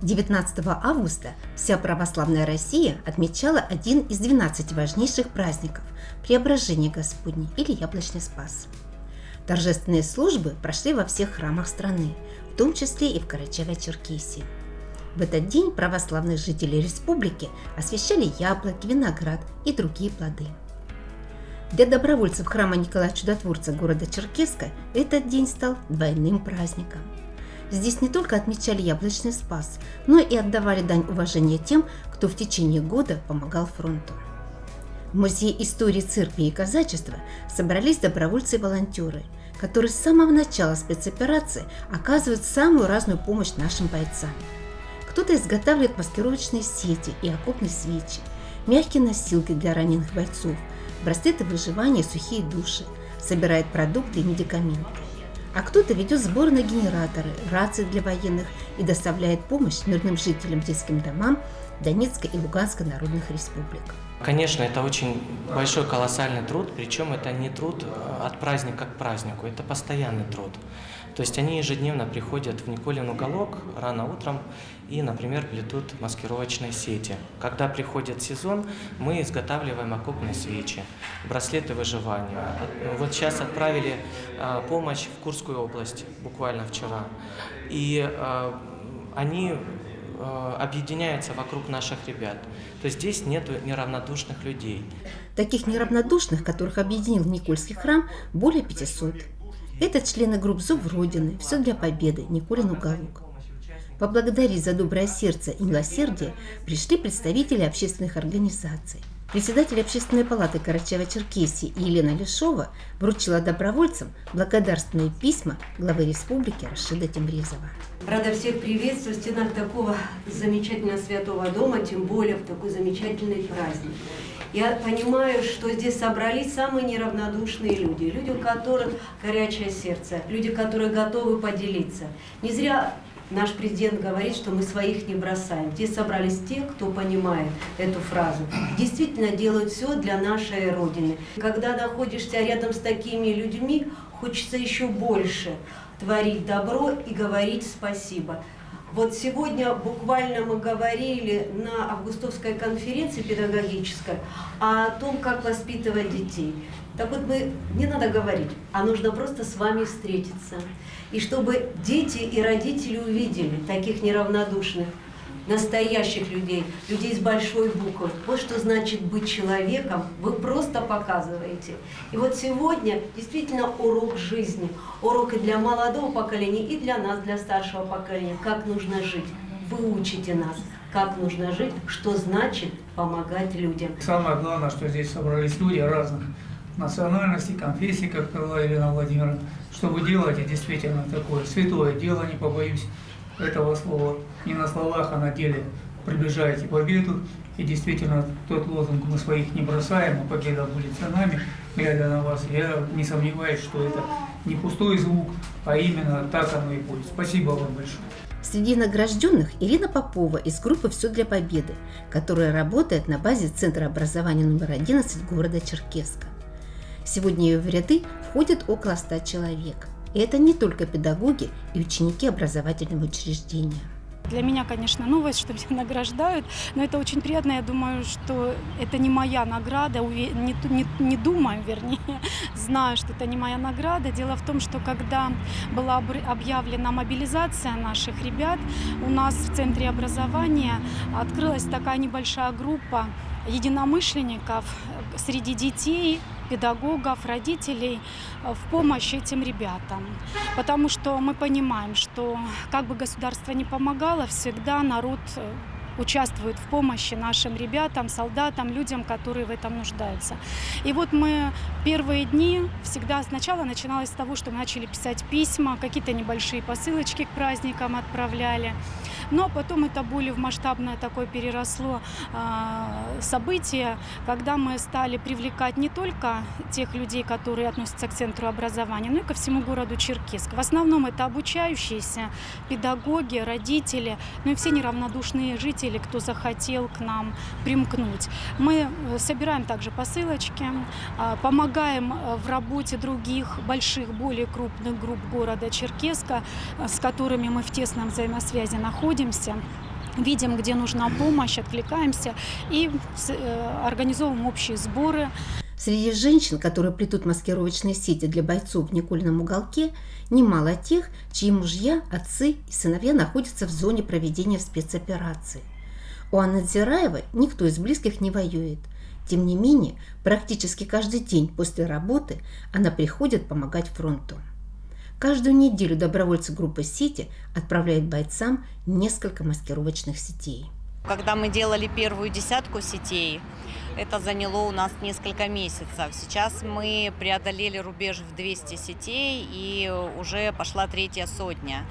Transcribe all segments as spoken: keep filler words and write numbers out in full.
девятнадцатого августа вся православная Россия отмечала один из двенадцати важнейших праздников – Преображение Господне или Яблочный Спас. Торжественные службы прошли во всех храмах страны, в том числе и в Карачаево-Черкесии. В этот день православных жителей республики освящали яблоки, виноград и другие плоды. Для добровольцев храма Николая Чудотворца города Черкесска этот день стал двойным праздником. Здесь не только отмечали Яблочный Спас, но и отдавали дань уважения тем, кто в течение года помогал фронту. В Музее истории церкви и казачества собрались добровольцы и волонтеры, которые с самого начала спецоперации оказывают самую разную помощь нашим бойцам. Кто-то изготавливает маскировочные сети и окопные свечи, мягкие носилки для раненых бойцов, браслеты выживания, сухие души, собирает продукты и медикаменты. А кто-то ведет сборы на генераторы, рации для военных и доставляет помощь мирным жителям, детским домам Донецкой и Луганской народных республик. Конечно, это очень большой, колоссальный труд, причем это не труд от праздника к празднику, это постоянный труд. То есть они ежедневно приходят в Николин уголок рано утром и, например, плетут маскировочные сети. Когда приходит сезон, мы изготавливаем окопные свечи, браслеты выживания. Вот сейчас отправили помощь в Курскую область буквально вчера. И они объединяются вокруг наших ребят. То есть здесь нет неравнодушных людей. Таких неравнодушных, которых объединил Никольский храм, более пятисот. Это члены групп «Зов Родины», «Все для победы», «Николин уголок». Поблагодарить за доброе сердце и милосердие пришли представители общественных организаций. Председатель Общественной палаты Карачаево-Черкесии Елена Лешова вручила добровольцам благодарственные письма главы республики Рашида Темрезова. Рада всех приветствовать в стенах такого замечательного святого дома, тем более в такой замечательный праздник. Я понимаю, что здесь собрались самые неравнодушные люди, люди, у которых горячее сердце, люди, которые готовы поделиться. Не зря наш президент говорит, что мы своих не бросаем. Здесь собрались те, кто понимает эту фразу, действительно делают все для нашей Родины. Когда находишься рядом с такими людьми, хочется еще больше творить добро и говорить спасибо. Вот сегодня буквально мы говорили на августовской конференции педагогической о том, как воспитывать детей. Так вот, мы, не надо говорить, а нужно просто с вами встретиться. И чтобы дети и родители увидели таких неравнодушных, настоящих людей, людей с большой буквы. Вот что значит быть человеком, вы просто показываете. И вот сегодня действительно урок жизни, урок и для молодого поколения, и для нас, для старшего поколения, как нужно жить. Вы учите нас, как нужно жить, что значит помогать людям. Самое главное, что здесь собрались люди разных национальностей, конфессий, как сказала Елена Владимировна, что вы делаете действительно такое святое дело, не побоюсь этого слова, не на словах, а на деле приближаете победу. И действительно, тот лозунг «Мы своих не бросаем, а победа будет за нами», глядя на вас, я не сомневаюсь, что это не пустой звук, а именно так оно и будет. Спасибо вам большое. Среди награжденных Ирина Попова из группы «Все для победы», которая работает на базе Центра образования номер одиннадцать города Черкесска. Сегодня ее в ряды входит около ста человек. И это не только педагоги и ученики образовательного учреждения. Для меня, конечно, новость, что меня награждают, но это очень приятно. Я думаю, что это не моя награда, не, не, не думаю, вернее, знаю, что это не моя награда. Дело в том, что когда была объявлена мобилизация наших ребят, у нас в Центре образования открылась такая небольшая группа единомышленников среди детей, педагогов, родителей в помощь этим ребятам. Потому что мы понимаем, что как бы государство ни помогало, всегда народ участвует в помощи нашим ребятам, солдатам, людям, которые в этом нуждаются. И вот мы первые дни всегда сначала начиналось с того, что мы начали писать письма, какие-то небольшие посылочки к праздникам отправляли. Но потом это более в масштабное такое переросло э, событие, когда мы стали привлекать не только тех людей, которые относятся к Центру образования, но и ко всему городу Черкесск. В основном это обучающиеся, педагоги, родители, ну и все неравнодушные жители, кто захотел к нам примкнуть. Мы собираем также посылочки, э, помогаем в работе других больших, более крупных групп города Черкесска, с которыми мы в тесном взаимосвязи находимся. видим, где нужна помощь, откликаемся и организовываем общие сборы. Среди женщин, которые плетут маскировочные сети для бойцов в Николином уголке, немало тех, чьи мужья, отцы и сыновья находятся в зоне проведения спецоперации. У Анны Дзираевой никто из близких не воюет. Тем не менее, практически каждый день после работы она приходит помогать фронту. Каждую неделю добровольцы группы «Сети» отправляют бойцам несколько маскировочных сетей. Когда мы делали первую десятку сетей, это заняло у нас несколько месяцев. Сейчас мы преодолели рубеж в двести сетей и уже пошла третья сотня.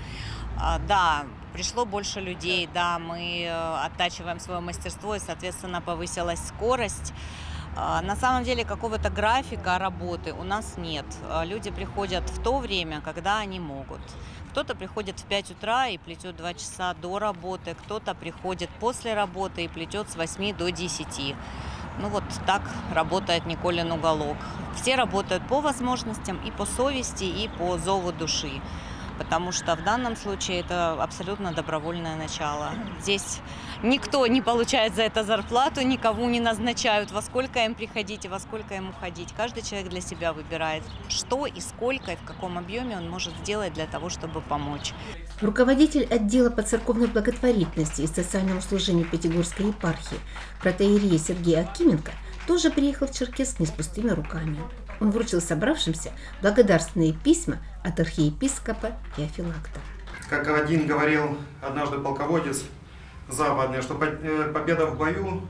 Да, пришло больше людей, да, мы оттачиваем свое мастерство и, соответственно, повысилась скорость. На самом деле какого-то графика работы у нас нет. Люди приходят в то время, когда они могут. Кто-то приходит в пять утра и плетет два часа до работы, кто-то приходит после работы и плетет с восьми до десяти. Ну вот так работает Николин уголок. Все работают по возможностям и по совести, и по зову души. Потому что в данном случае это абсолютно добровольное начало. Здесь никто не получает за это зарплату, никого не назначают, во сколько им приходить и во сколько им уходить. Каждый человек для себя выбирает, что и сколько, и в каком объеме он может сделать для того, чтобы помочь. Руководитель отдела по церковной благотворительности и социальному служению Пятигорской епархии протоиерей Сергей Акименко тоже приехал в Черкесск не с пустыми руками. Он вручил собравшимся благодарственные письма от архиепископа Феофилакта. Как один говорил однажды полководец западный, что победа в бою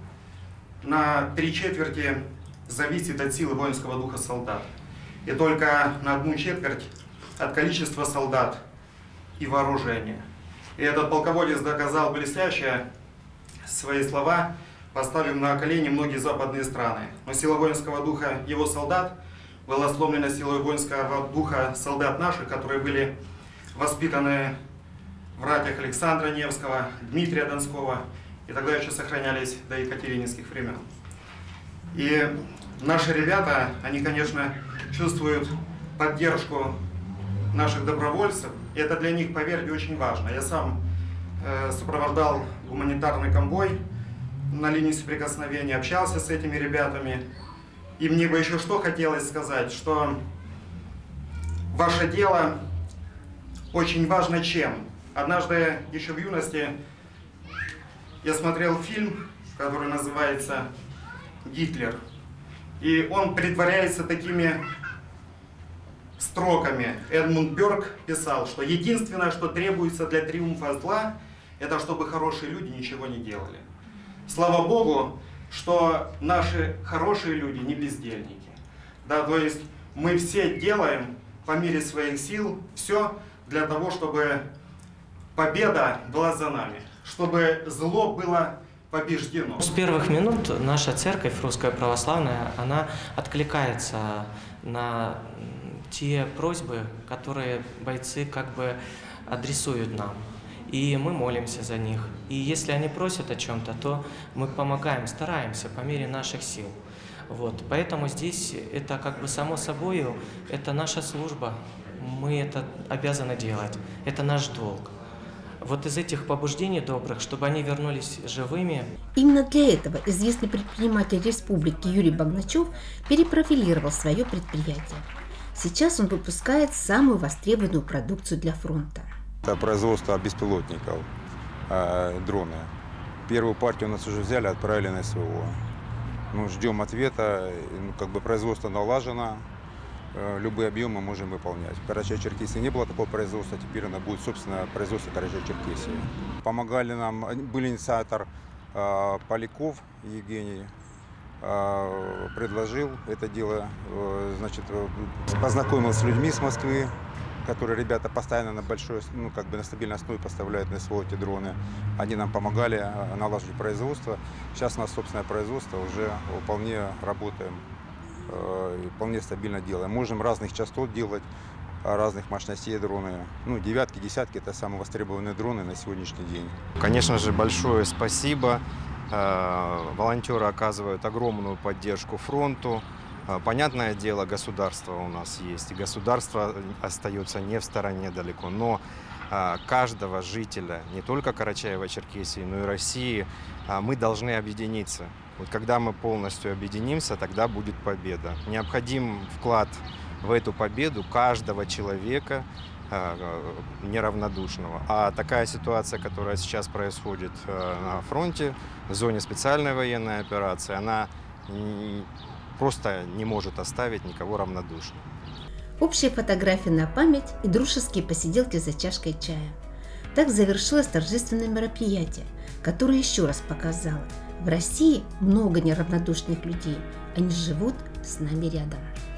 на три четверти зависит от силы воинского духа солдат. И только на одну четверть от количества солдат и вооружения. И этот полководец доказал блестяще свои слова, поставив на колени многие западные страны. Но сила воинского духа его солдат была сломлена силой воинского духа солдат наших, которые были воспитаны в ратях Александра Невского, Дмитрия Донского, и тогда еще сохранялись до екатерининских времен. И наши ребята, они, конечно, чувствуют поддержку наших добровольцев, и это для них, поверьте, очень важно. Я сам э, сопровождал гуманитарный конвой на линии соприкосновения, общался с этими ребятами. И мне бы еще что хотелось сказать, что ваше дело очень важно чем. Однажды, еще в юности, я смотрел фильм, который называется «Гитлер». И он притворяется такими строками. Эдмунд Бёрк писал, что единственное, что требуется для триумфа зла, это чтобы хорошие люди ничего не делали. Слава Богу, что наши хорошие люди не бездельники. Да, то есть мы все делаем по мере своих сил все для того, чтобы победа была за нами, чтобы зло было побеждено. С первых минут наша церковь, Русская Православная, она откликается на те просьбы, которые бойцы как бы адресуют нам. И мы молимся за них. И если они просят о чем-то, то мы помогаем, стараемся по мере наших сил. Вот. Поэтому здесь это как бы само собой, это наша служба. Мы это обязаны делать. Это наш долг. Вот из этих побуждений добрых, чтобы они вернулись живыми. Именно для этого известный предприниматель республики Юрий Багначев перепрофилировал свое предприятие. Сейчас он выпускает самую востребованную продукцию для фронта. Это производство беспилотников, э, дроны. Первую партию у нас уже взяли, отправили на СВО. Ну, ждем ответа, ну, как бы производство налажено, э, любые объемы можем выполнять. В Карачаево-Черкесии не было такого производства, теперь оно будет, собственно, производство Карачаево-Черкесии. Помогали нам, был инициатор э, Поляков Евгений, э, предложил это дело, э, значит, познакомился с людьми с Москвы, которые ребята постоянно на большой, ну как бы на стабильной основе поставляют на СВО эти дроны. Они нам помогали налаживать производство. Сейчас у нас собственное производство, уже вполне работаем, э, вполне стабильно делаем. Можем разных частот делать, разных мощностей дроны. Ну, девятки, десятки – это самые востребованные дроны на сегодняшний день. Конечно же, большое спасибо. Волонтеры оказывают огромную поддержку фронту. Понятное дело, государство у нас есть, и государство остается не в стороне далеко, но каждого жителя, не только Карачаево-Черкесии, но и России, мы должны объединиться. Вот когда мы полностью объединимся, тогда будет победа. Необходим вклад в эту победу каждого человека неравнодушного. А такая ситуация, которая сейчас происходит на фронте, в зоне специальной военной операции, она просто не может оставить никого равнодушным. Общие фотографии на память и дружеские посиделки за чашкой чая. Так завершилось торжественное мероприятие, которое еще раз показало: в России много неравнодушных людей, они живут с нами рядом.